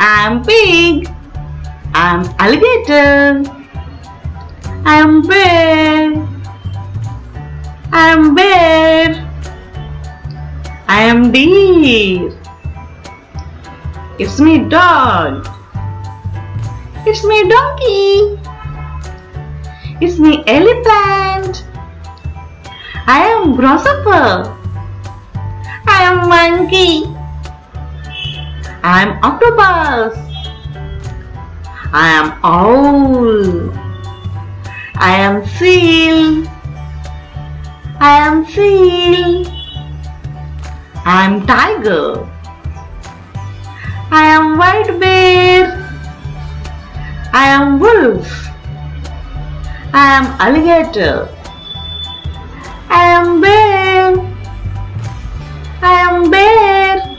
I am pig. I am alligator. I am bear. I am bear. I am deer. It's me dog. It's me donkey. It's me elephant. I am grasshopper. I am monkey. I am octopus. I am owl. I am seal. I am seal. I am tiger. I am white bear. I am wolf. I am alligator. I am bear. I am bear.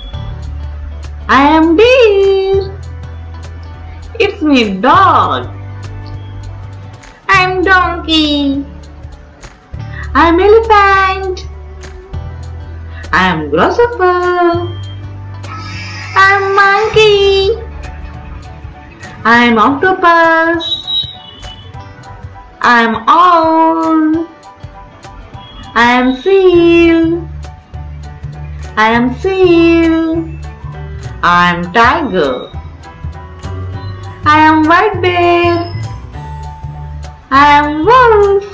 I am deer. It's me dog. I am donkey. I am elephant. I am grasshopper. I am monkey. I am octopus. I am owl. I am seal. I am seal. I am tiger. I am white bear. I am wolf.